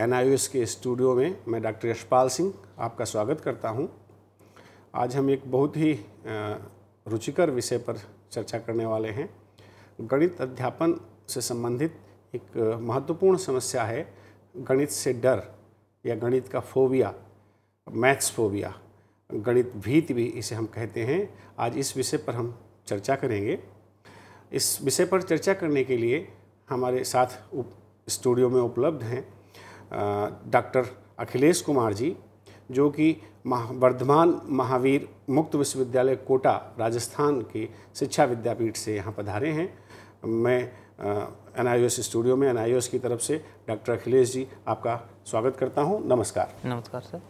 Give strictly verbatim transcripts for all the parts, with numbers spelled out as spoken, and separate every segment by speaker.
Speaker 1: N I O S के studio में मैं डॉक्टर यशपाल सिंह आपका स्वागत करता हूं। आज हम एक बहुत ही रुचिकर विषय पर चर्चा करने वाले हैं। गणित अध्यापन से संबंधित एक महत्वपूर्ण समस्या है गणित से डर या गणित का फोबिया, मैथ्स फोबिया, गणित भीति भी इसे हम कहते हैं। आज इस विषय पर हम चर्चा करेंगे। इस विषय पर चर्चा करने के लिए हमारे साथ स्टूडियो में उपलब्ध हैं डॉक्टर अखिलेश कुमार जी, जो कि वर्धमान महावीर मुक्त विश्वविद्यालय कोटा राजस्थान के शिक्षा विद्यापीठ से यहाँ पधारे हैं। मैं N I O S studio में एन आई ओ एस की तरफ से डॉक्टर अखिलेश जी आपका स्वागत करता हूँ। नमस्कार।
Speaker 2: नमस्कार सर।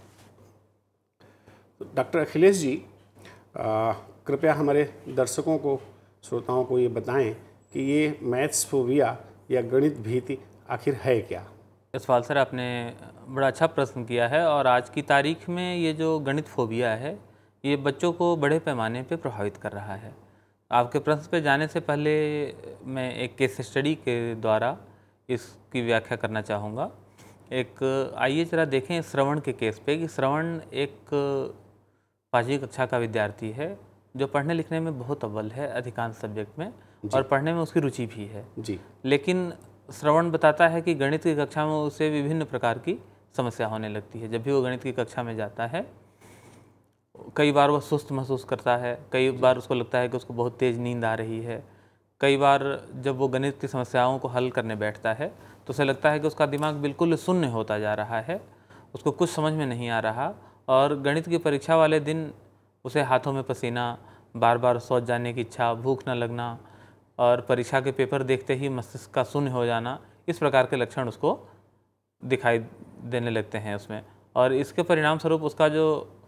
Speaker 1: डॉक्टर अखिलेश जी, आ, कृपया हमारे दर्शकों को, श्रोताओं को ये बताएं कि ये मैथ्स फोबिया या गणित भीति आखिर है क्या?
Speaker 2: यशपाल सर, आपने बड़ा अच्छा प्रश्न किया है। और आज की तारीख में ये जो गणित फोबिया है, ये बच्चों को बड़े पैमाने पे प्रभावित कर रहा है। आपके प्रश्न पे जाने से पहले मैं एक केस स्टडी के द्वारा इसकी व्याख्या करना चाहूँगा। एक आइए जरा देखें श्रवण के केस पे कि श्रवण एक पाँचवीं कक्षा का विद्यार्थी है जो पढ़ने लिखने में बहुत अव्वल है अधिकांश सब्जेक्ट में, और पढ़ने में उसकी रुचि भी है जी। लेकिन श्रवण बताता है कि गणित की कक्षा में उसे विभिन्न प्रकार की समस्या होने लगती है। जब भी वो गणित की कक्षा में जाता है, कई बार वह सुस्त महसूस करता है, कई बार उसको लगता है कि उसको बहुत तेज़ नींद आ रही है। कई बार जब वो गणित की समस्याओं को हल करने बैठता है तो उसे लगता है कि उसका दिमाग बिल्कुल शून्य होता जा रहा है, उसको कुछ समझ में नहीं आ रहा। और गणित की परीक्षा वाले दिन उसे हाथों में पसीना, बार बार सोच जाने की इच्छा, भूख न लगना और परीक्षा के पेपर देखते ही मस्तिष्क का शून्य हो जाना, इस प्रकार के लक्षण उसको दिखाई देने लगते हैं उसमें। और इसके परिणाम स्वरूप उसका जो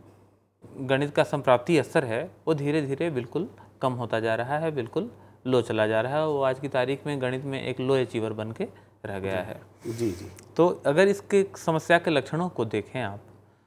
Speaker 2: गणित का संप्राप्ति स्तर है वो धीरे धीरे बिल्कुल कम होता जा रहा है, बिल्कुल लो चला जा रहा है। वो आज की तारीख में गणित में एक लो अचीवर बन के रह गया है।
Speaker 1: जी जी।
Speaker 2: तो अगर इसके समस्या के लक्षणों को देखें आप,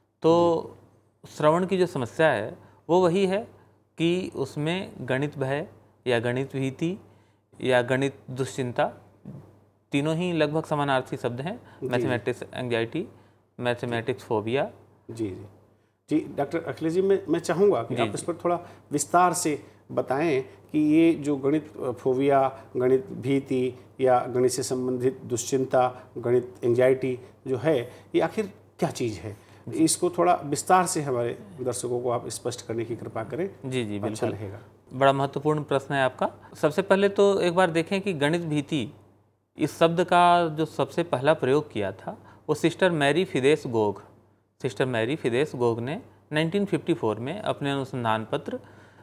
Speaker 2: तो श्रवण की जो समस्या है वो वही है कि उसमें गणित भय या गणित भीति या गणित दुश्चिंता, तीनों ही लगभग समानार्थी शब्द हैं। Mathematics anxiety, mathematics phobia.
Speaker 1: जी जी जी। डॉक्टर अखिलेश जी, मैं मैं चाहूँगा कि आप इस पर थोड़ा विस्तार से बताएं कि ये जो गणित फोबिया, गणित भीति या गणित से संबंधित दुश्चिंता, गणित एंग्जाइटी जो है, ये आखिर क्या चीज़ है? इसको थोड़ा विस्तार से हमारे दर्शकों को आप स्पष्ट करने की कृपा करें।
Speaker 2: जी जी,
Speaker 1: अच्छा रहेगा।
Speaker 2: बड़ा महत्वपूर्ण प्रश्न है आपका। सबसे पहले तो एक बार देखें कि गणित भीति इस शब्द का जो सबसे पहला प्रयोग किया था वो sister Mary Fides Gough sister Mary Fides Gough ने नाइनटीन फिफ्टी फोर में अपने अनुसंधान पत्र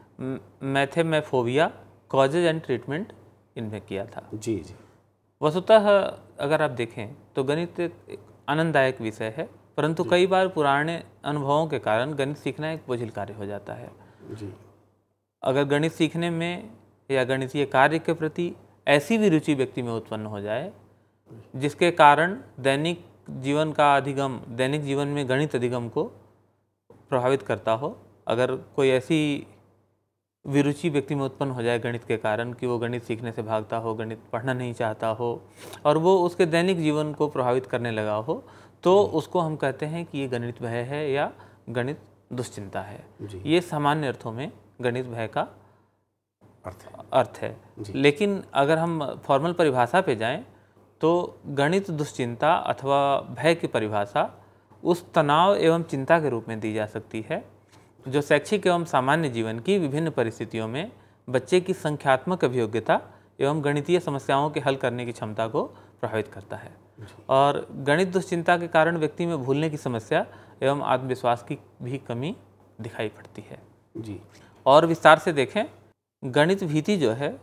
Speaker 2: मैथेमेफोबिया कॉजेज एंड ट्रीटमेंट इनमें किया था।
Speaker 1: जी जी।
Speaker 2: वस्तुतः अगर आप देखें तो गणित एक आनंददायक विषय है, परंतु कई बार पुराने अनुभवों के कारण गणित सीखना एक बोझिल कार्य हो जाता है जी। अगर गणित सीखने में या गणितीय कार्य के प्रति ऐसी भी रुचि व्यक्ति में उत्पन्न हो जाए जिसके कारण दैनिक जीवन का अधिगम, दैनिक जीवन में गणित अधिगम को प्रभावित करता हो, अगर कोई ऐसी विरुचि व्यक्ति में उत्पन्न हो जाए गणित के कारण कि वो गणित सीखने से भागता हो, गणित पढ़ना नहीं चाहता हो और वो उसके दैनिक जीवन को प्रभावित करने लगा हो, तो उसको हम कहते हैं कि ये गणित भय है या गणित दुश्चिंता है। ये सामान्य अर्थों में गणित भय का अर्थ है, अर्थ है। लेकिन अगर हम फॉर्मल परिभाषा पे जाएं तो गणित दुश्चिंता अथवा भय की परिभाषा उस तनाव एवं चिंता के रूप में दी जा सकती है जो शैक्षिक एवं सामान्य जीवन की विभिन्न परिस्थितियों में बच्चे की संख्यात्मक अभियोग्यता एवं गणितीय समस्याओं के हल करने की क्षमता को प्रभावित करता है। और गणित दुश्चिंता के कारण व्यक्ति में भूलने की समस्या एवं आत्मविश्वास की भी कमी दिखाई पड़ती है जी। और विस्तार से देखें, गणित भीति जो है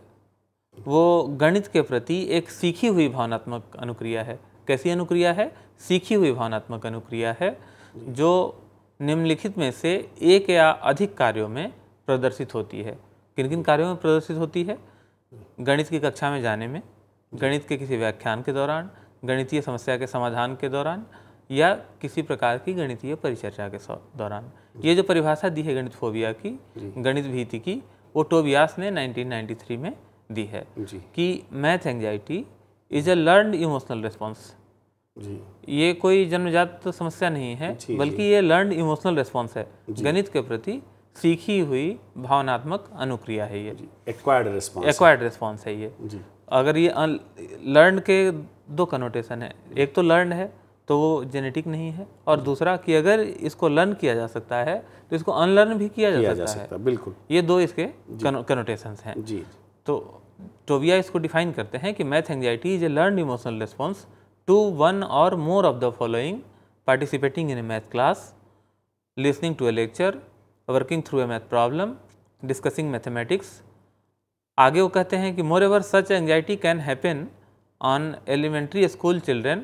Speaker 2: वो गणित के प्रति एक सीखी हुई भावनात्मक अनुक्रिया है। कैसी अनुक्रिया है? सीखी हुई भावनात्मक अनुक्रिया है जो निम्नलिखित में से एक या अधिक कार्यों में प्रदर्शित होती है। किन किन कार्यों में प्रदर्शित होती है? गणित की कक्षा में जाने में, गणित के किसी व्याख्यान के दौरान, गणितीय समस्या के समाधान के दौरान या किसी प्रकार की गणितीय परिचर्चा के दौरान। ये जो परिभाषा दी है गणित फोबिया की, गणित भीति की, वो टोबियास ने नाइनटीन नाइंटी थ्री में दी है कि math anxiety is a learned emotional response
Speaker 1: जी।
Speaker 2: ये कोई जन्मजात समस्या नहीं है, बल्कि ये लर्नड इमोशनल रिस्पॉन्स है। गणित के प्रति सीखी हुई भावनात्मक अनुक्रिया है ये,
Speaker 1: एक्वायर्ड रिस्पॉन्स
Speaker 2: एक्वायर्ड रिस्पॉन्स है ये
Speaker 1: जी।
Speaker 2: अगर ये लर्न के दो कनोटेशन है, एक तो लर्न है तो वो जेनेटिक नहीं है, और दूसरा कि अगर इसको लर्न किया जा सकता है तो इसको अनलर्न भी किया जा
Speaker 1: किया
Speaker 2: सकता,
Speaker 1: जा सकता
Speaker 2: है।
Speaker 1: बिल्कुल,
Speaker 2: ये दो इसके कनोटेशंस हैं
Speaker 1: जी।
Speaker 2: तो टोबिया इसको डिफाइन करते हैं कि math anxiety is a learn emotional response to one or more of the following: participating in a math class, listening to a lecture, working through a math problem, discussing mathematics. आगे वो कहते हैं कि more ever such anxiety can happen on elementary school children,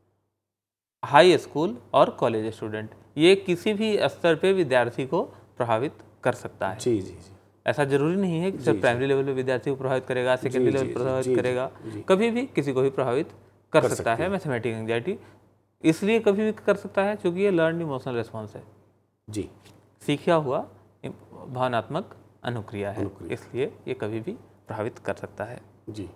Speaker 2: high school और college student. ये किसी भी स्तर पे विद्यार्थी को प्रभावित कर सकता है।
Speaker 1: जी जी जी।
Speaker 2: ऐसा जरूरी नहीं है कि सिर्फ प्राइमरी लेवल पे विद्यार्थी को प्रभावित करेगा, सेकेंडरी लेवल पर प्रभावित करेगा, कभी भी किसी को भी प्रभावित कर, कर सकता है मैथमेटिक एंजाइटी। इसलिए कभी भी कर सकता है क्योंकि ये लर्न इमोशनल रिस्पॉन्स है
Speaker 1: जी,
Speaker 2: सीखा हुआ भावनात्मक अनुक्रिया है, इसलिए ये कभी भी प्रभावित कर सकता है
Speaker 1: जी।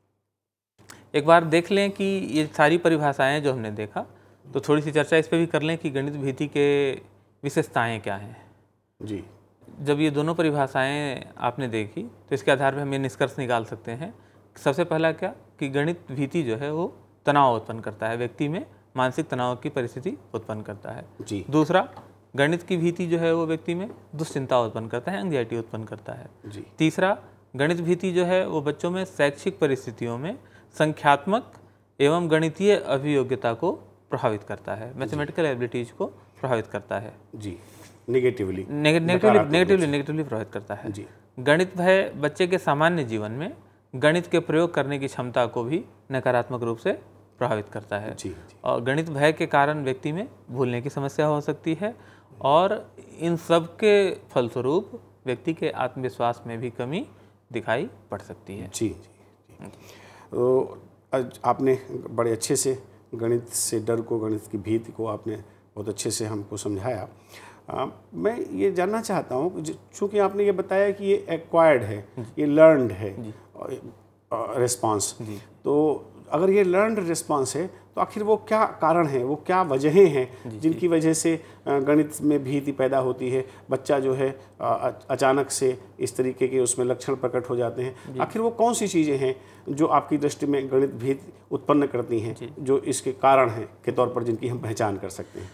Speaker 2: एक बार देख लें कि ये सारी परिभाषाएं जो हमने देखा, तो थोड़ी सी चर्चा इस पर भी कर लें कि गणित भीति के विशेषताएं क्या हैं
Speaker 1: जी।
Speaker 2: जब ये दोनों परिभाषाएं आपने देखी तो इसके आधार पर हम ये निष्कर्ष निकाल सकते हैं। सबसे पहला क्या कि गणित भीति जो है वो तनाव उत्पन्न करता है, व्यक्ति में मानसिक तनाव की परिस्थिति उत्पन्न करता है
Speaker 1: जी।
Speaker 2: दूसरा, गणित की भीति जो है वो व्यक्ति में दुश्चिंता उत्पन्न करता है, एंग्जाइटी उत्पन्न करता है
Speaker 1: जी।
Speaker 2: तीसरा, गणित भीति जो है वो बच्चों में शैक्षिक परिस्थितियों में संख्यात्मक एवं गणितीय अभियोग्यता को प्रभावित करता है, मैथमेटिकल एबिलिटीज को प्रभावित करता है
Speaker 1: जी। नेगेटिवली
Speaker 2: नेगेटिवली नेगेटिवली नेगेटिवली प्रभावित करता है
Speaker 1: जी।
Speaker 2: गणित भय बच्चे के सामान्य जीवन में गणित के प्रयोग करने की क्षमता को भी नकारात्मक रूप से प्रभावित करता है
Speaker 1: जी, जी।
Speaker 2: और गणित भय के कारण व्यक्ति में भूलने की समस्या हो सकती है और इन सब के फलस्वरूप व्यक्ति के आत्मविश्वास में भी कमी दिखाई पड़ सकती है।
Speaker 1: जी जी। तो आज आपने बड़े अच्छे से गणित से डर को, गणित की भीति को आपने बहुत अच्छे से हमको समझाया। आ, मैं ये जानना चाहता हूँ, चूँकि आपने ये बताया कि ये एक्वायर्ड है, ये लर्नड है रिस्पांस, तो अगर ये लर्नड रिस्पांस है तो आखिर वो क्या कारण है, वो क्या वजहें हैं जिनकी वजह से गणित में भीति पैदा होती है, बच्चा जो है अचानक से इस तरीके के उसमें लक्षण प्रकट हो जाते हैं। आखिर वो कौन सी चीज़ें हैं जो आपकी दृष्टि में गणित भीति उत्पन्न करती हैं, जो इसके कारण हैं के तौर पर जिनकी हम पहचान कर सकते हैं?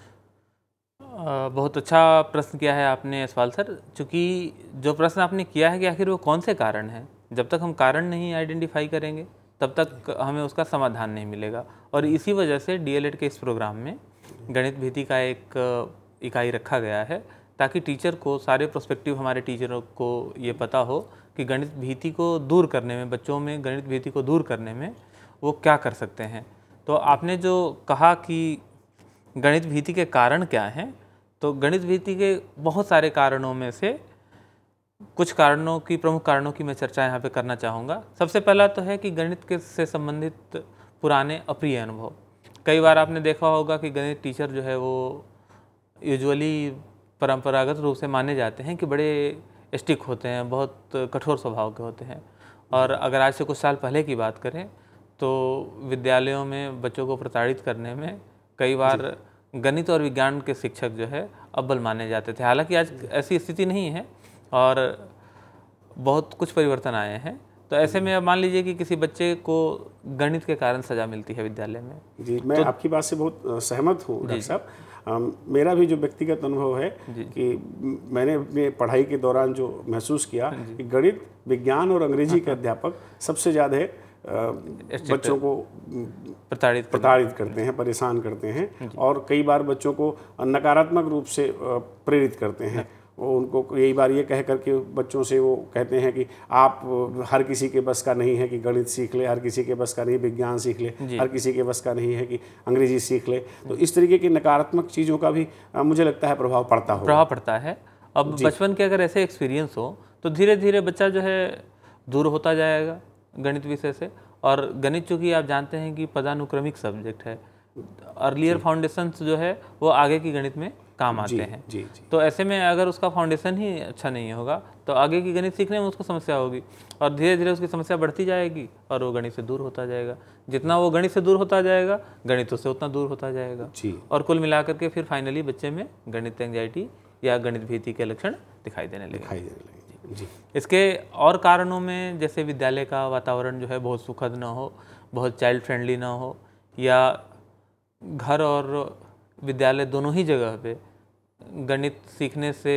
Speaker 2: बहुत अच्छा प्रश्न किया है आपने सवाल सर, चूँकि जो प्रश्न आपने किया है कि आखिर वो कौन से कारण हैं, जब तक हम कारण नहीं आइडेंटिफाई करेंगे तब तक हमें उसका समाधान नहीं मिलेगा। और इसी वजह से डीएलएड के इस प्रोग्राम में गणित भीति का एक इकाई रखा गया है ताकि टीचर को, सारे प्रोस्पेक्टिव हमारे टीचरों को ये पता हो कि गणित भीति को दूर करने में, बच्चों में गणित भीति को दूर करने में वो क्या कर सकते हैं। तो आपने जो कहा कि गणित भीति के कारण क्या हैं, तो गणित भीति के बहुत सारे कारणों में से कुछ कारणों की, प्रमुख कारणों की मैं चर्चा यहाँ पे करना चाहूँगा। सबसे पहला तो है कि गणित के से संबंधित पुराने अप्रिय अनुभव। कई बार आपने देखा होगा कि गणित टीचर जो है वो यूजुअली परंपरागत रूप से माने जाते हैं कि बड़े स्टिक होते हैं, बहुत कठोर स्वभाव के होते हैं। और अगर आज से कुछ साल पहले की बात करें तो विद्यालयों में बच्चों को प्रताड़ित करने में कई बार गणित और विज्ञान के शिक्षक जो है अव्वल माने जाते थे। हालांकि आज ऐसी स्थिति नहीं है और बहुत कुछ परिवर्तन आए हैं। तो ऐसे में अब मान लीजिए कि किसी बच्चे को गणित के कारण सजा मिलती है विद्यालय में।
Speaker 1: जी, मैं तो, आपकी बात से बहुत सहमत हूँ डॉक्टर साहब। मेरा भी जो व्यक्तिगत अनुभव है कि मैंने अपने पढ़ाई के दौरान जो महसूस किया कि गणित, विज्ञान और अंग्रेजी के अध्यापक सबसे ज़्यादा बच्चों को
Speaker 2: प्रताड़ित
Speaker 1: प्रताड़ित करते हैं, परेशान करते हैं और कई बार बच्चों को नकारात्मक रूप से प्रेरित करते हैं। वो उनको कई बार ये कह करके बच्चों से वो कहते हैं कि आप, हर किसी के बस का नहीं है कि गणित सीख ले, हर किसी के बस का नहीं विज्ञान सीख ले, हर किसी के बस का नहीं है कि अंग्रेजी सीख ले। तो इस तरीके की नकारात्मक चीज़ों का भी मुझे लगता है प्रभाव पड़ता हो
Speaker 2: प्रभाव पड़ता है। अब बचपन के अगर ऐसे एक्सपीरियंस हो तो धीरे धीरे बच्चा जो है दूर होता जाएगा गणित विषय से। और गणित चूँकि आप जानते हैं कि पदानुक्रमिक सब्जेक्ट है, अर्लियर फाउंडेशंस जो है वो आगे की गणित में काम आते
Speaker 1: जी,
Speaker 2: हैं।
Speaker 1: जी, जी।
Speaker 2: तो ऐसे में अगर उसका फाउंडेशन ही अच्छा नहीं होगा तो आगे की गणित सीखने में उसको समस्या होगी और धीरे धीरे उसकी समस्या बढ़ती जाएगी और वो गणित से दूर होता जाएगा। जितना वो गणित से दूर होता जाएगा गणित उससे उतना दूर होता जाएगा
Speaker 1: जी।
Speaker 2: और कुल मिलाकर के फिर फाइनली बच्चे में गणित एंजाइटी या गणित भीति के लक्षण दिखाई देने लगे।
Speaker 1: दिखाई देने लगे। जी।
Speaker 2: इसके और कारणों में जैसे विद्यालय का वातावरण जो है बहुत सुखद ना हो, बहुत चाइल्ड फ्रेंडली ना हो, या घर और विद्यालय दोनों ही जगह पे गणित सीखने से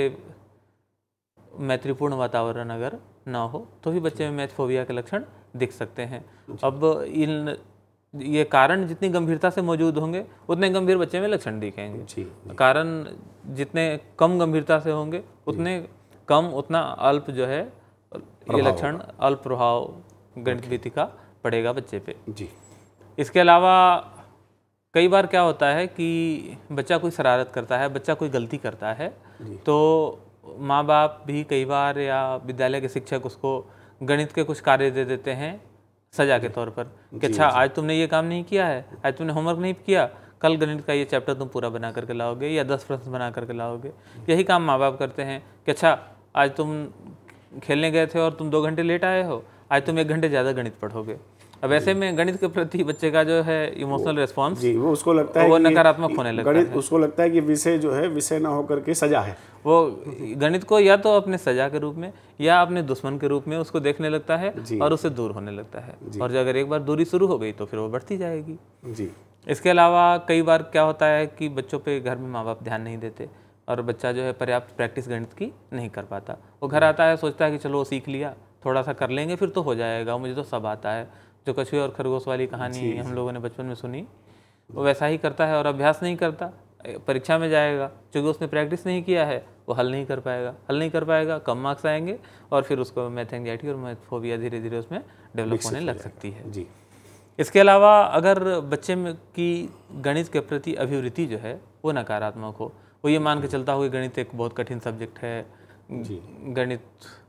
Speaker 2: मैत्रीपूर्ण वातावरण अगर ना हो तो भी बच्चे में मैथ फोबिया के लक्षण दिख सकते हैं। अब इन ये कारण जितनी गंभीरता से मौजूद होंगे उतने गंभीर बच्चे में लक्षण दिखेंगे।
Speaker 1: जी, जी।
Speaker 2: कारण जितने कम गंभीरता से होंगे उतने कम उतना अल्प जो है ये लक्षण अल्प प्रभाव गणित भीति का पड़ेगा बच्चे पे।
Speaker 1: जी।
Speaker 2: इसके अलावा कई बार क्या होता है कि बच्चा कोई शरारत करता है, बच्चा कोई गलती करता है तो माँ बाप भी कई बार या विद्यालय के शिक्षक उसको गणित के कुछ कार्य दे देते हैं सजा के तौर पर कि अच्छा आज तुमने ये काम नहीं किया है, आज तुमने होमवर्क नहीं किया, कल गणित का ये चैप्टर तुम पूरा बना करके लाओगे या दस प्रश्न बना करके लाओगे। यही काम माँ बाप करते हैं कि अच्छा आज तुम खेलने गए थे और तुम दो घंटे लेट आए हो, आज तुम एक घंटे ज़्यादा गणित पढ़ोगे। अब ऐसे में गणित के प्रति बच्चे का जो है इमोशनल रिस्पॉन्स
Speaker 1: जी वो उसको लगता है
Speaker 2: वो
Speaker 1: कि
Speaker 2: नकारात्मक होने लगता
Speaker 1: गणित
Speaker 2: है।
Speaker 1: उसको लगता है कि विषय जो है विषय ना होकर के सजा है।
Speaker 2: वो गणित को या तो अपने सजा के रूप में या अपने दुश्मन के रूप में उसको देखने लगता है और उससे दूर होने लगता है और अगर एक बार दूरी शुरू हो गई तो फिर वो बढ़ती जाएगी।
Speaker 1: जी।
Speaker 2: इसके अलावा कई बार क्या होता है कि बच्चों पे घर में माँ बाप ध्यान नहीं देते और बच्चा जो है पर्याप्त प्रैक्टिस गणित की नहीं कर पाता। वो घर आता है सोचता है कि चलो सीख लिया, थोड़ा सा कर लेंगे फिर तो हो जाएगा, मुझे तो सब आता है। जो कछुए और खरगोश वाली कहानी हम लोगों ने बचपन में सुनी वो वैसा ही करता है और अभ्यास नहीं करता, परीक्षा में जाएगा क्योंकि उसने प्रैक्टिस नहीं किया है वो हल नहीं कर पाएगा, हल नहीं कर पाएगा कम मार्क्स आएंगे और फिर उसको मैथ एंजाइटी और मैथ फोबिया धीरे धीरे उसमें डेवलप होने लग सकती है।
Speaker 1: जी।
Speaker 2: इसके अलावा अगर बच्चे में की गणित के प्रति अभिवृत्ति जो है वो नकारात्मक हो, वो ये मान के चलता हो कि गणित एक बहुत कठिन सब्जेक्ट है, गणित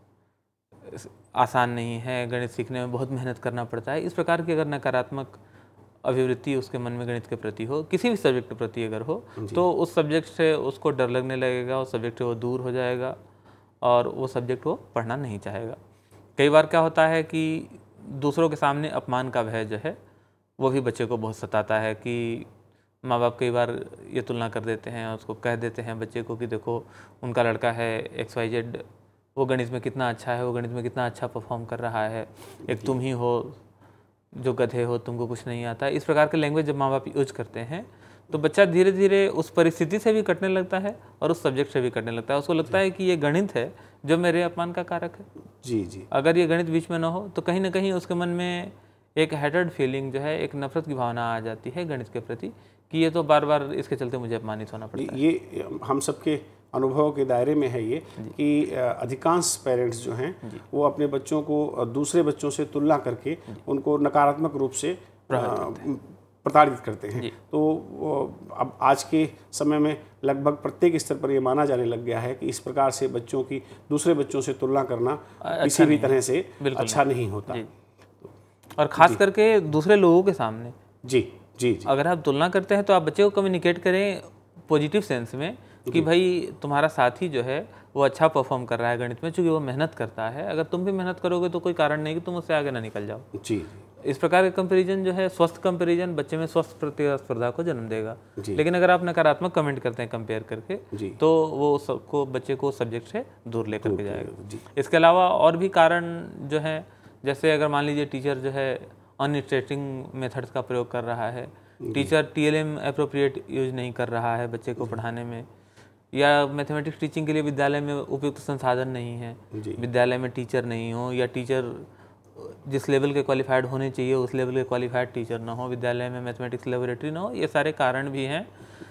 Speaker 2: आसान नहीं है, गणित सीखने में बहुत मेहनत करना पड़ता है, इस प्रकार की अगर नकारात्मक अभिवृत्ति उसके मन में गणित के प्रति हो, किसी भी सब्जेक्ट के प्रति अगर हो तो उस सब्जेक्ट से उसको डर लगने लगेगा, उस सब्जेक्ट से वो दूर हो जाएगा और वो सब्जेक्ट वो पढ़ना नहीं चाहेगा। कई बार क्या होता है कि दूसरों के सामने अपमान का भय जो है वो भी बच्चे को बहुत सताता है कि माँ बाप कई बार ये तुलना कर देते हैं और उसको कह देते हैं बच्चे को कि देखो उनका लड़का है एक्स वाई जेड, वो गणित में कितना अच्छा है, वो गणित में कितना अच्छा परफॉर्म कर रहा है, एक तुम ही हो जो गधे हो, तुमको कुछ नहीं आता। इस प्रकार के लैंग्वेज जब माँ बाप यूज करते हैं तो बच्चा धीरे धीरे उस परिस्थिति से भी कटने लगता है और उस सब्जेक्ट से भी कटने लगता है। उसको लगता है कि ये गणित है जो मेरे अपमान का कारक है।
Speaker 1: जी जी।
Speaker 2: अगर ये गणित बीच में ना हो तो कहीं ना कहीं उसके मन में एक हेटेड फीलिंग जो है, एक नफरत की भावना आ जाती है गणित के प्रति कि ये तो बार बार इसके चलते मुझे अपमानित होना पड़ता है।
Speaker 1: ये हम सबके अनुभव के दायरे में है ये कि अधिकांश पेरेंट्स जो हैं वो अपने बच्चों को दूसरे बच्चों से तुलना करके उनको नकारात्मक रूप से प्रताड़ित करते हैं। तो अब आज के समय में लगभग प्रत्येक स्तर पर ये माना जाने लग गया है कि इस प्रकार से बच्चों की दूसरे बच्चों से तुलना करना किसी भी तरह से अच्छा नहीं होता,
Speaker 2: और खास करके दूसरे लोगों के सामने।
Speaker 1: जी जी जी।
Speaker 2: अगर आप तुलना करते हैं तो आप बच्चे को कम्युनिकेट करें पॉजिटिव सेंस में कि भाई तुम्हारा साथी जो है वो अच्छा परफॉर्म कर रहा है गणित में, चूंकि वो मेहनत करता है, अगर तुम भी मेहनत करोगे तो कोई कारण नहीं कि तुम उससे आगे ना निकल जाओ।
Speaker 1: जी।
Speaker 2: इस प्रकार का कंपैरिजन जो है, स्वस्थ कंपैरिजन बच्चे में स्वस्थ प्रतिस्पर्धा को जन्म देगा। लेकिन अगर आप नकारात्मक कमेंट करते हैं कंपेयर करके तो वो सबको बच्चे को सब्जेक्ट से दूर लेकर के जाएगा। इसके अलावा और भी कारण जो है, जैसे अगर मान लीजिए टीचर जो है अनइटरेटिंग मेथड्स का प्रयोग कर रहा है, टीचर टीएलएम एप्रोप्रिएट यूज नहीं कर रहा है बच्चे को पढ़ाने में, या मैथमेटिक्स टीचिंग के लिए विद्यालय में उपयुक्त संसाधन नहीं है, विद्यालय में टीचर नहीं हो, या टीचर जिस लेवल के क्वालिफाइड होने चाहिए उस लेवल के क्वालिफाइड टीचर ना हो, विद्यालय में मैथमेटिक्स लेबोरेटरी ना हो, ये सारे कारण भी हैं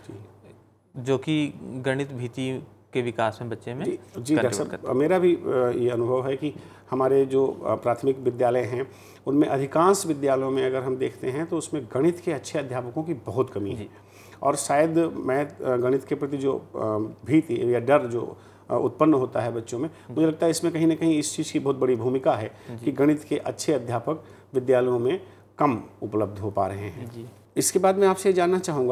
Speaker 2: जो कि गणित भीति के विकास में बच्चे में।
Speaker 1: जी, जी डॉक्टर साहब, मेरा भी ये अनुभव है कि हमारे जो प्राथमिक विद्यालय हैं उनमें अधिकांश विद्यालयों में अगर हम देखते हैं तो उसमें गणित के अच्छे अध्यापकों की बहुत कमी है, और शायद मैथ गणित के प्रति जो भीति या डर जो उत्पन्न होता है बच्चों में, मुझे लगता है इसमें कहीं ना कहीं इस चीज़ की बहुत बड़ी भूमिका है कि गणित के अच्छे अध्यापक विद्यालयों में कम उपलब्ध हो पा रहे हैं। इसके बाद मैं आपसे जानना चाहूँगा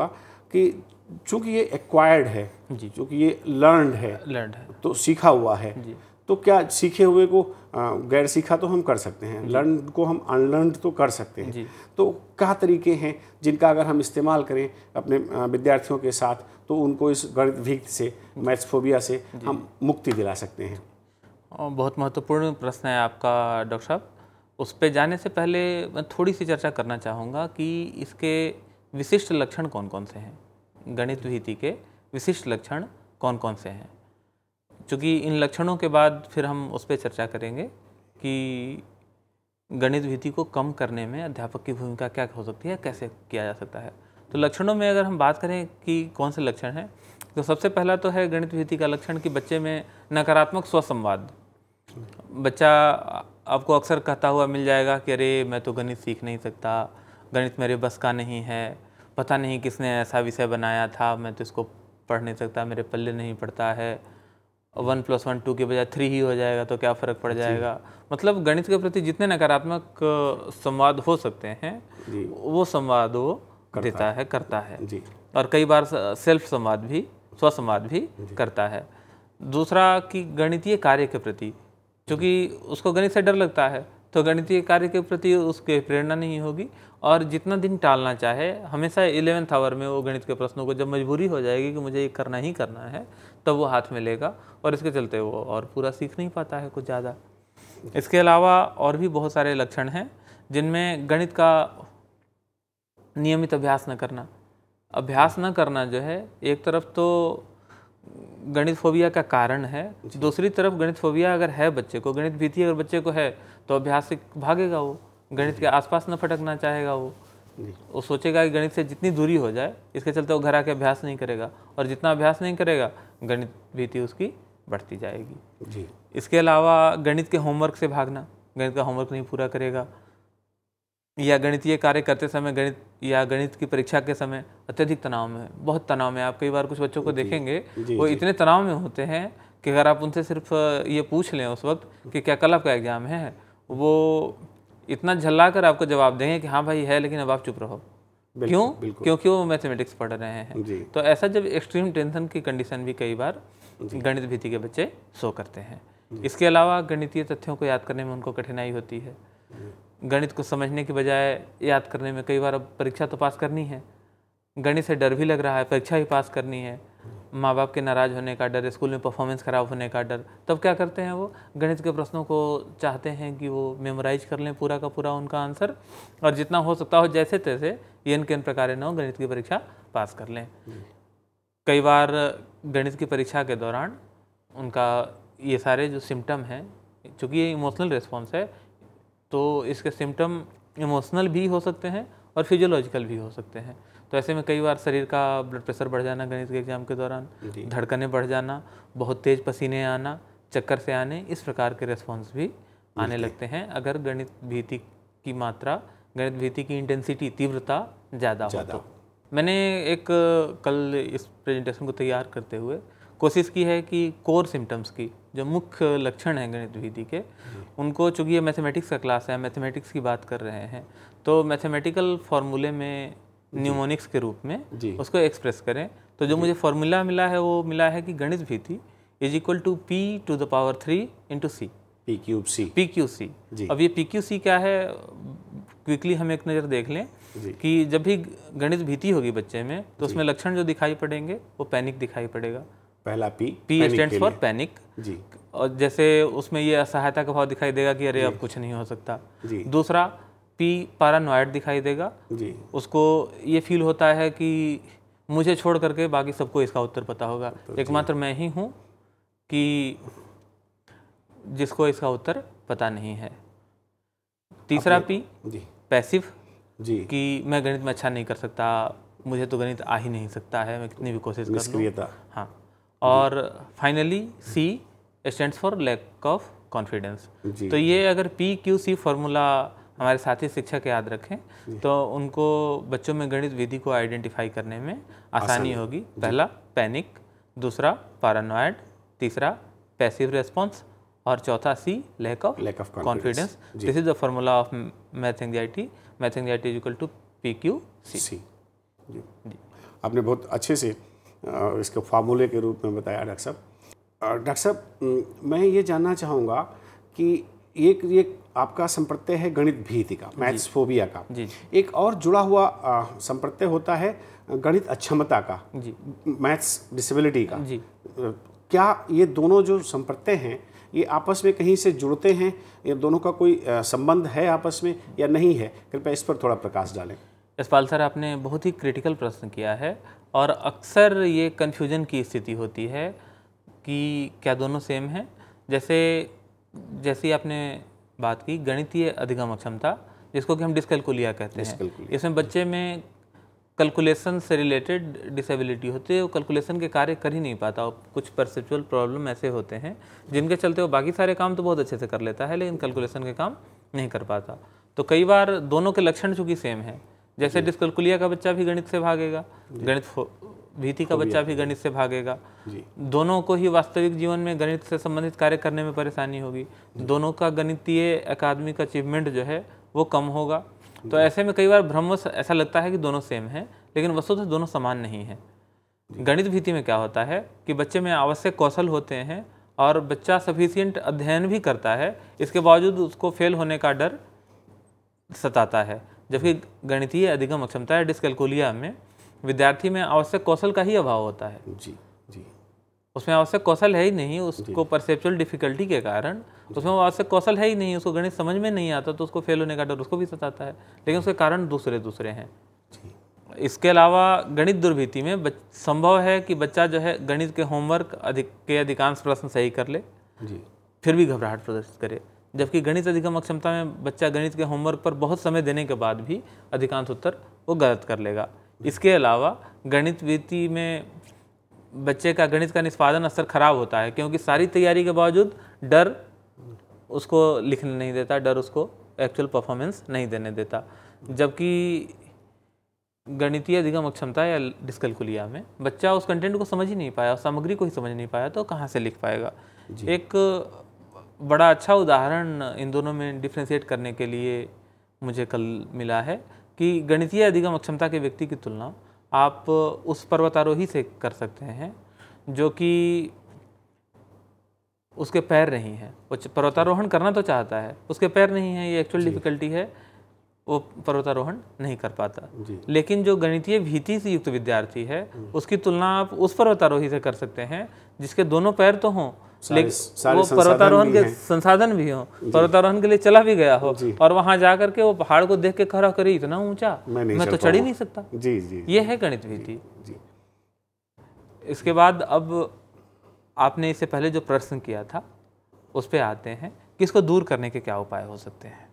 Speaker 1: कि चूंकि ये एक्वायर्ड है,
Speaker 2: जी,
Speaker 1: चूंकि ये लर्नड है,
Speaker 2: लर्नड है,
Speaker 1: तो सीखा हुआ है,
Speaker 2: जी,
Speaker 1: तो क्या सीखे हुए को आ, गैर सीखा तो हम कर सकते हैं, लर्न को हम अनलर्न तो कर सकते हैं।
Speaker 2: जी,
Speaker 1: तो क्या तरीके हैं जिनका अगर हम इस्तेमाल करें अपने आ, विद्यार्थियों के साथ, तो उनको इस गणित भीति से, मैथ्स फोबिया से हम मुक्ति दिला सकते हैं?
Speaker 2: और बहुत महत्वपूर्ण प्रश्न है आपका डॉक्टर साहब। उस पे जाने से पहले मैं थोड़ी सी चर्चा करना चाहूँगा कि इसके विशिष्ट लक्षण कौन कौन से हैं, गणित भीति के विशिष्ट लक्षण कौन कौन से हैं। चूँकि इन लक्षणों के बाद फिर हम उस पर चर्चा करेंगे कि गणित भीति को कम करने में अध्यापक की भूमिका क्या हो सकती है, कैसे किया जा सकता है। तो लक्षणों में अगर हम बात करें कि कौन से लक्षण हैं, तो सबसे पहला तो है गणित भीति का लक्षण कि बच्चे में नकारात्मक स्वसंवाद। बच्चा आपको अक्सर कहता हुआ मिल जाएगा कि अरे मैं तो गणित सीख नहीं सकता, गणित मेरे बस का नहीं है, पता नहीं किसने ऐसा विषय बनाया था, मैं तो इसको पढ़ नहीं सकता, मेरे पल्ले नहीं पड़ता है, वन प्लस वन टू के बजाय थ्री ही हो जाएगा तो क्या फ़र्क पड़ जाएगा। मतलब गणित के प्रति जितने नकारात्मक संवाद हो सकते हैं वो संवाद वो देता है, करता है
Speaker 1: जी।
Speaker 2: और कई बार सेल्फ संवाद भी, स्वसंवाद भी करता है। दूसरा कि गणितीय कार्य के प्रति, क्योंकि उसको गणित से डर लगता है तो गणितीय कार्य के प्रति उसके प्रेरणा नहीं होगी, और जितना दिन टालना चाहे हमेशा इलेवेंथ आवर में वो गणित के प्रश्नों को, जब मजबूरी हो जाएगी कि मुझे ये करना ही करना है, तब वो हाथ में लेगा और इसके चलते वो और पूरा सीख नहीं पाता है कुछ ज़्यादा। इसके अलावा और भी बहुत सारे लक्षण हैं जिनमें गणित का नियमित अभ्यास न करना। अभ्यास न करना जो है एक तरफ तो गणित फोबिया का कारण है, दूसरी तरफ गणित फोबिया अगर है बच्चे को, गणित भीति अगर बच्चे को है तो अभ्यास से भागेगा, वो गणित के आसपास न फटकना चाहेगा, वो वो सोचेगा कि गणित से जितनी दूरी हो जाए, इसके चलते वो घर आके अभ्यास नहीं करेगा, और जितना अभ्यास नहीं करेगा गणित भीति उसकी बढ़ती जाएगी।
Speaker 1: जी।
Speaker 2: इसके अलावा गणित के होमवर्क से भागना, गणित का होमवर्क नहीं पूरा करेगा, या गणितीय कार्य करते समय गणित या गणित की परीक्षा के समय अत्यधिक तनाव में, बहुत तनाव में। आप कई बार कुछ बच्चों को देखेंगे वो इतने तनाव में होते हैं कि अगर आप उनसे सिर्फ ये पूछ लें उस वक्त कि क्या कल आपका एग्जाम है, वो इतना झल्ला कर आपको जवाब देंगे कि हाँ भाई है, लेकिन अब आप चुप रहो। क्यों? क्योंकि वो मैथमेटिक्स पढ़ रहे हैं। तो ऐसा जब एक्सट्रीम टेंशन की कंडीशन भी कई बार गणित भीति के बच्चे शो करते हैं। इसके अलावा गणितीय तथ्यों को याद करने में उनको कठिनाई होती है। गणित को समझने की बजाय याद करने में, कई बार अब परीक्षा तो पास करनी है, गणित से डर भी लग रहा है, परीक्षा ही पास करनी है, माँ बाप के नाराज़ होने का डर, स्कूल में परफॉर्मेंस खराब होने का डर, तब क्या करते हैं वो गणित के प्रश्नों को चाहते हैं कि वो मेमोराइज कर लें पूरा का पूरा उनका आंसर, और जितना हो सकता हो जैसे तैसे येन केन प्रकार न हो गणित की परीक्षा पास कर लें। कई बार गणित की परीक्षा के दौरान उनका ये सारे जो सिम्टम हैं, चूँकि ये इमोशनल रिस्पॉन्स है तो इसके सिम्टम इमोशनल भी हो सकते हैं और फिजियोलॉजिकल भी हो सकते हैं। तो ऐसे में कई बार शरीर का ब्लड प्रेशर बढ़ जाना गणित के एग्जाम के दौरान, धड़कनें बढ़ जाना, बहुत तेज पसीने आना, चक्कर से आने, इस प्रकार के रिस्पॉन्स भी आने लगते हैं अगर गणित भीति की मात्रा, गणित भीति की इंटेंसिटी, तीव्रता ज़्यादा हो तो। मैंने एक कल इस प्रेजेंटेशन को तैयार करते हुए कोशिश की है कि कोर सिम्टम्स की, जो मुख्य लक्षण हैं गणित भीति के, उनको, चूँकि ये मैथमेटिक्स का क्लास है, मैथमेटिक्स की बात कर रहे हैं, तो मैथमेटिकल फार्मूले में न्यूमोनिक्स के रूप में उसको एक्सप्रेस करें। तो जो मुझे फार्मूला मिला है वो मिला है कि गणित भीति is equal to P to the power three into C,
Speaker 1: P cube C,
Speaker 2: P Q C. अब ये पी क्यू सी क्या है, क्विकली हम एक नज़र देख लें कि जब भी गणित भीति होगी बच्चे में तो उसमें लक्षण जो दिखाई पड़ेंगे वो पैनिक दिखाई पड़ेगा।
Speaker 1: पहला P,
Speaker 2: P stands for panic
Speaker 1: जी,
Speaker 2: और जैसे उसमें ये असहायता का भाव दिखाई देगा कि अरे अब कुछ नहीं हो सकता
Speaker 1: जी।
Speaker 2: दूसरा पी पैरानॉइड दिखाई देगा
Speaker 1: जी,
Speaker 2: उसको ये फील होता है कि मुझे छोड़ करके बाकी सबको इसका उत्तर पता होगा, एकमात्र मैं ही हूँ कि जिसको इसका उत्तर पता नहीं है। तीसरा पी
Speaker 1: जी,
Speaker 2: पैसिव
Speaker 1: जी,
Speaker 2: कि मैं गणित में अच्छा नहीं कर सकता, मुझे तो गणित आ ही नहीं सकता है, मैं कितनी भी कोशिश कर लूँ।
Speaker 1: निष्क्रियता।
Speaker 2: हाँ, और finally C stands for lack of confidence. तो ये अगर पी क्यू सी फार्मूला हमारे साथी शिक्षक याद रखें तो उनको बच्चों में गणित विधि को आइडेंटिफाई करने में आसानी होगी। पहला पैनिक, दूसरा पैरानॉइड, तीसरा पैसिव रेस्पॉन्स, और चौथा C lack of
Speaker 1: lack of
Speaker 2: confidence. This is the formula of math anxiety. Math anxiety is equal to P Q C.
Speaker 1: आपने बहुत अच्छे से इसको फार्मूले के रूप में बताया डॉक्टर साहब। डॉक्टर साहब, मैं ये जानना चाहूँगा कि एक एक आपका संप्रत्यय है गणित भीति का, मैथ्स फोबिया का। जी। एक और जुड़ा हुआ संप्रत्यय होता है गणित अक्षमता का, जी, मैथ्स डिसेबिलिटी का। जी। क्या ये दोनों जो संप्रत्यय हैं ये आपस में कहीं से जुड़ते हैं? ये दोनों का कोई संबंध है आपस में या नहीं है? कृपया इस पर थोड़ा प्रकाश डालें।
Speaker 2: यशपाल सर, आपने बहुत ही क्रिटिकल प्रश्न किया है और अक्सर ये कन्फ्यूजन की स्थिति होती है कि क्या दोनों सेम हैं। जैसे जैसी आपने बात की गणितीय अधिगम अक्षमता, जिसको कि हम डिस्कैल्कुलिया कहते हैं, इसमें बच्चे में कैलकुलेशन से रिलेटेड डिसेबिलिटी होती है, वो कैलकुलेशन के कार्य कर ही नहीं पाता। कुछ परसेप्चुअल प्रॉब्लम ऐसे होते हैं जिनके चलते वो बाकी सारे काम तो बहुत अच्छे से कर लेता है लेकिन कैलकुलेशन के काम नहीं कर पाता। तो कई बार दोनों के लक्षण चूंकि सेम है, जैसे डिस्कैल्कुलिया का बच्चा भी गणित से भागेगा, गणित भीति का बच्चा भी गणित से भागेगा, दोनों को ही वास्तविक जीवन में गणित से संबंधित कार्य करने में परेशानी होगी, दोनों का गणितीय अकादमिक अचीवमेंट जो है वो कम होगा। तो ऐसे में कई बार भ्रमवश ऐसा लगता है कि दोनों सेम हैं, लेकिन वस्तुतः दोनों समान नहीं हैं। गणित भीति में क्या होता है कि बच्चे में आवश्यक कौशल होते हैं और बच्चा सफिशिएंट अध्ययन भी करता है, इसके बावजूद उसको फेल होने का डर सताता है। जबकि गणितीय अधिगम अक्षमता या डिस्कैल्कुलिया में विद्यार्थी में आवश्यक कौशल का ही अभाव होता है। जी जी उसमें आवश्यक कौशल है ही नहीं, उसको परसेप्चुअल डिफिकल्टी के कारण उसमें वो आवश्यक कौशल है ही नहीं, उसको गणित समझ में नहीं आता तो उसको फेल होने का डर उसको भी सताता है, लेकिन उसके कारण दूसरे दूसरे हैं। इसके अलावा गणित दुर्भीति में संभव है कि बच्चा जो है गणित के होमवर्क अधिक के अधिकांश प्रश्न सही कर ले, जी, फिर भी घबराहट प्रदर्शित करे, जबकि गणित अधिगम अक्षमता में बच्चा गणित के होमवर्क पर बहुत समय देने के बाद भी अधिकांश उत्तर वो गलत कर लेगा। इसके अलावा गणित भीति में बच्चे का गणित का निष्पादन स्तर खराब होता है, क्योंकि सारी तैयारी के बावजूद डर उसको लिखने नहीं देता, डर उसको एक्चुअल परफॉर्मेंस नहीं देने देता। जबकि गणितीय अधिगम अक्षमता या डिस्कैल्कुलिया में बच्चा उस कंटेंट को समझ ही नहीं पाया, सामग्री को ही समझ नहीं पाया, तो कहाँ से लिख पाएगा। एक बड़ा अच्छा उदाहरण इन दोनों में डिफ्रेंशिएट करने के लिए मुझे कल मिला है कि गणितीय अधिगम अक्षमता के व्यक्ति की तुलना आप उस पर्वतारोही से कर सकते हैं जो कि उसके पैर नहीं है, वो पर्वतारोहण करना तो चाहता है, उसके पैर नहीं है, ये एक्चुअल डिफिकल्टी है, वो पर्वतारोहण नहीं कर पाता। लेकिन जो गणितीय भीति से युक्त विद्यार्थी है उसकी तुलना आप उस पर्वतारोही से कर सकते हैं जिसके दोनों पैर तो हों, लेकिन वो पर्वतारोहण के संसाधन भी हों, पर्वतारोहण के लिए चला भी गया हो और वहां जाकर के वो पहाड़ को देख के खड़ा करे इतना ऊंचा मैं, मैं तो चढ़ ही नहीं सकता। जी, जी, ये है गणित भीति। इसके बाद अब आपने इससे पहले जो प्रश्न किया था उस पे आते हैं कि इसको दूर करने के क्या उपाय हो सकते हैं।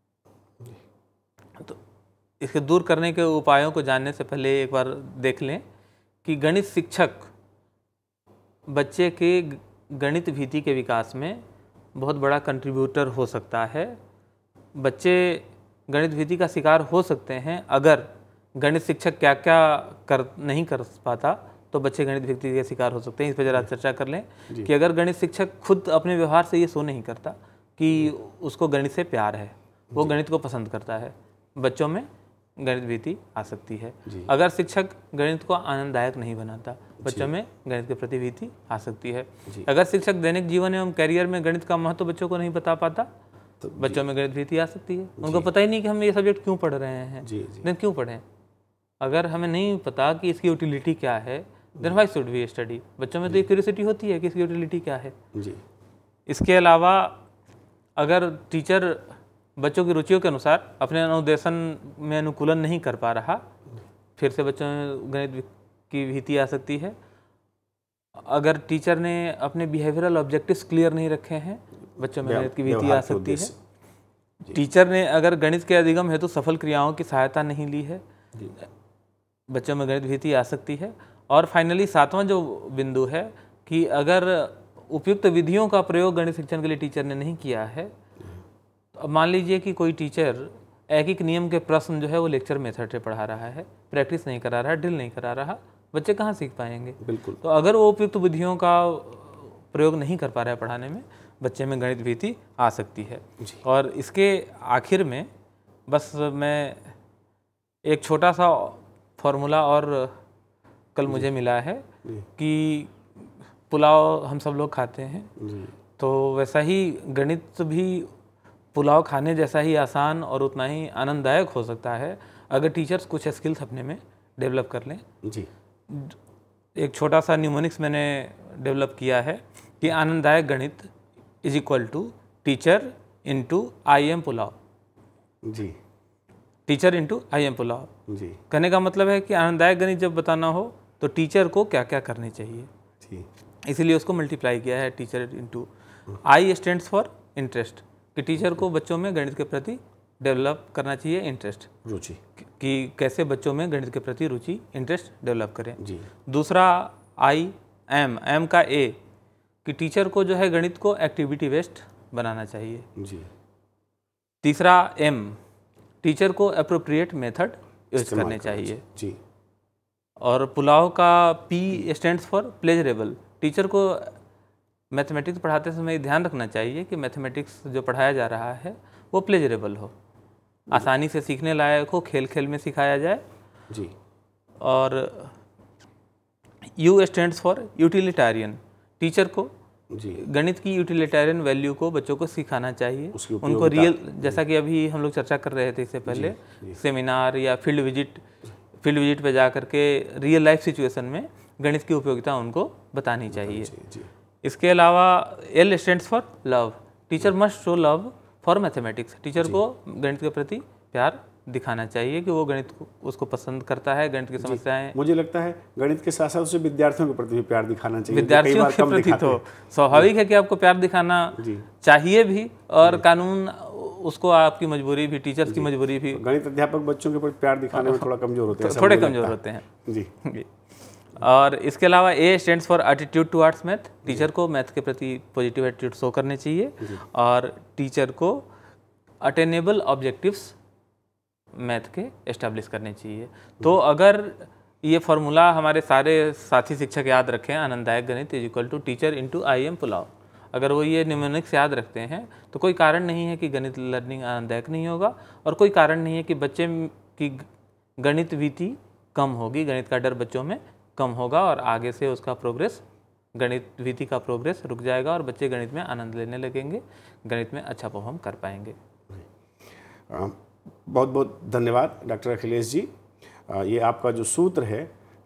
Speaker 2: तो इसके दूर करने के उपायों को जानने से पहले एक बार देख लें कि गणित शिक्षक बच्चे के गणित भीति के विकास में बहुत बड़ा कंट्रीब्यूटर हो सकता है। बच्चे गणित भीति का शिकार हो सकते हैं अगर गणित शिक्षक क्या क्या कर नहीं कर पाता तो बच्चे गणित भीति के शिकार हो सकते हैं। इस पर जरा चर्चा कर लें कि अगर गणित शिक्षक खुद अपने व्यवहार से ये शो नहीं करता कि उसको गणित से प्यार है, वो गणित को पसंद करता है, बच्चों में गणित भीति आ सकती है। अगर शिक्षक गणित को आनंददायक नहीं बनाता, बच्चों में गणित के प्रति भीति आ सकती है। अगर शिक्षक दैनिक जीवन एवं कैरियर में गणित का महत्व बच्चों को नहीं बता पाता तो बच्चों में गणित भीति आ सकती है। उनको पता ही नहीं कि हम ये सब्जेक्ट क्यों पढ़ रहे हैं, देन क्यों पढ़ें। अगर हमें नहीं पता कि इसकी यूटिलिटी क्या है, then why should we study. बच्चों में तो एक क्यूरियोसिटी होती है कि इसकी यूटिलिटी क्या है। इसके अलावा अगर टीचर बच्चों की रुचियों के अनुसार अपने अनुदेशन में अनुकूलन नहीं कर पा रहा, फिर से बच्चों में गणित की भीति आ सकती है। अगर टीचर ने अपने बिहेवियरल ऑब्जेक्टिव्स क्लियर नहीं रखे हैं, बच्चों में गणित की भीति आ सकती है। टीचर ने अगर गणित के अधिगम हेतु सफल क्रियाओं की सहायता नहीं ली है, बच्चों में गणित भीति आ सकती है। और फाइनली सातवां जो बिंदु है कि अगर उपयुक्त विधियों का प्रयोग गणित शिक्षण के लिए टीचर ने नहीं किया है, अब मान लीजिए कि कोई टीचर एक एक नियम के प्रश्न जो है वो लेक्चर मेथड से पढ़ा रहा है, प्रैक्टिस नहीं करा रहा, ड्रिल नहीं करा रहा, बच्चे कहाँ सीख पाएंगे। बिल्कुल। तो अगर वो उपयुक्त विधियों का प्रयोग नहीं कर पा रहा है पढ़ाने में, बच्चे में गणित भीति आ सकती है। और इसके आखिर में बस मैं एक छोटा सा फॉर्मूला और कल मुझे मिला है कि पुलाव हम सब लोग खाते हैं, तो वैसा ही गणित भी पुलाव खाने जैसा ही आसान और उतना ही आनंददायक हो सकता है अगर टीचर्स कुछ स्किल्स अपने में डेवलप कर लें।
Speaker 1: जी।
Speaker 2: एक छोटा सा न्यूमोनिक्स मैंने डेवलप किया है कि आनंददायक गणित is equal to teacher into I M pulao.
Speaker 1: जी।
Speaker 2: Teacher into I M pulao.
Speaker 1: जी।
Speaker 2: कहने का मतलब है कि आनंददायक गणित जब बताना हो तो टीचर को क्या क्या करनी चाहिए।
Speaker 1: जी।
Speaker 2: इसीलिए उसको मल्टीप्लाई किया है teacher into I stands for interest, कि टीचर को बच्चों में गणित के प्रति डेवलप करना चाहिए इंटरेस्ट,
Speaker 1: रुचि,
Speaker 2: कि कैसे बच्चों में गणित के प्रति रुचि इंटरेस्ट डेवलप करें।
Speaker 1: जी।
Speaker 2: दूसरा आई एम एम का ए, कि टीचर को जो है गणित को एक्टिविटी बेस्ड बनाना चाहिए।
Speaker 1: जी।
Speaker 2: तीसरा एम, टीचर को अप्रोप्रिएट मेथड यूज करने चाहिए।
Speaker 1: जी।
Speaker 2: और पुलाव का P stands for pleasurable, teacher को मैथमेटिक्स पढ़ाते समय ध्यान रखना चाहिए कि मैथमेटिक्स जो पढ़ाया जा रहा है वो प्लेजरेबल हो, आसानी से सीखने लायक हो, खेल खेल में सिखाया जाए।
Speaker 1: जी।
Speaker 2: और U stands for utilitarian, teacher को
Speaker 1: जी
Speaker 2: गणित की यूटिलिटेरियन वैल्यू को बच्चों को सिखाना चाहिए,
Speaker 1: उसकी
Speaker 2: उनको रियल, जैसा कि अभी हम लोग चर्चा कर रहे थे इससे पहले,
Speaker 1: जी, जी।
Speaker 2: सेमिनार या फील्ड विजिट फील्ड विजिट पे जा करके रियल लाइफ सिचुएशन में गणित की उपयोगिता उनको बतानी चाहिए।
Speaker 1: जी, जी।
Speaker 2: इसके अलावा L stands for love, teacher must show love for mathematics, teacher को गणित के प्रति प्यार दिखाना चाहिए कि वो गणित को उसको पसंद करता है, गणित की समस्याएं।
Speaker 1: मुझे लगता है गणित के साथ साथ उसे विद्यार्थियों के प्रति भी प्यार दिखाना चाहिए।
Speaker 2: विद्यार्थियों के प्रति तो स्वाभाविक है कि आपको प्यार दिखाना चाहिए भी, और कानून उसको आपकी मजबूरी भी, टीचर्स की मजबूरी भी।
Speaker 1: गणित अध्यापक बच्चों के प्रति प्यार दिखाने में थोड़ा कमजोर होते हैं,
Speaker 2: थोड़े कमजोर होते हैं।
Speaker 1: जी।
Speaker 2: और इसके अलावा A stands for attitude towards math, teacher को मैथ के प्रति पॉजिटिव एटीट्यूड शो करने चाहिए, और टीचर को अटेनेबल ऑब्जेक्टिव्स मैथ के एस्टैब्लिश करने चाहिए। तो अगर ये फार्मूला हमारे सारे साथी शिक्षक याद रखें, आनंददायक गणित is equal to teacher into I M pulao, अगर वो ये न्यूमोनिक्स याद रखते हैं तो कोई कारण नहीं है कि गणित लर्निंग आनंददायक नहीं होगा, और कोई कारण नहीं है कि बच्चे की गणित भीति कम होगी, गणित का डर बच्चों में कम होगा, और आगे से उसका प्रोग्रेस, गणित भीति का प्रोग्रेस रुक जाएगा और बच्चे गणित में आनंद लेने लगेंगे, गणित में अच्छा परफॉर्म कर पाएंगे।
Speaker 1: बहुत बहुत धन्यवाद डॉक्टर अखिलेश जी। ये आपका जो सूत्र है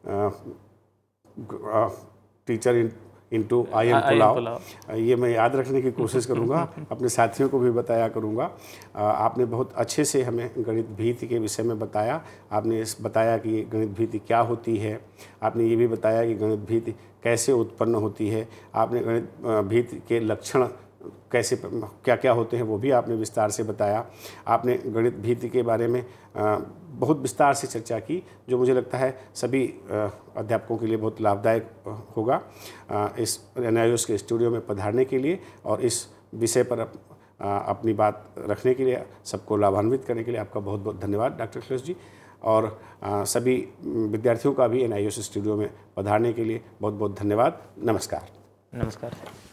Speaker 1: teacher in into I M pulao, ये मैं याद रखने की कोशिश करूँगा, अपने साथियों को भी बताया करूँगा। आपने बहुत अच्छे से हमें गणित भीति के विषय में बताया। आपने इस बताया कि गणित भीति क्या होती है, आपने ये भी बताया कि गणित भीति कैसे उत्पन्न होती है, आपने गणित भीति के लक्षण कैसे क्या क्या होते हैं वो भी आपने विस्तार से बताया। आपने गणित भीति के बारे में बहुत विस्तार से चर्चा की, जो मुझे लगता है सभी अध्यापकों के लिए बहुत लाभदायक होगा। इस एन आई ओ एस के स्टूडियो में पधारने के लिए और इस विषय पर अपनी बात रखने के लिए, सबको लाभान्वित करने के लिए आपका बहुत बहुत धन्यवाद डॉक्टर अखिलेश जी। और सभी विद्यार्थियों का भी N I O S studio में पधारने के लिए बहुत बहुत धन्यवाद। नमस्कार।
Speaker 2: नमस्कार।